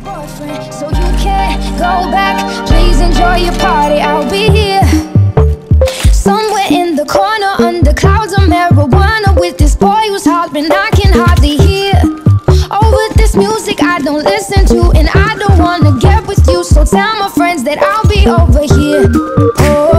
boyfriend, so you can't go back. Please enjoy your party, I'll be here somewhere in the corner under clouds of marijuana with this boy who's hollering I can hardly hear. Over this music I don't listen to, and I don't wanna get with you, so tell my friends that I'll be over here. Oh,